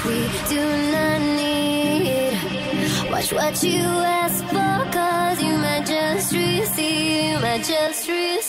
we do not need. Watch what you ask for, 'cause you might just receive, might just receive.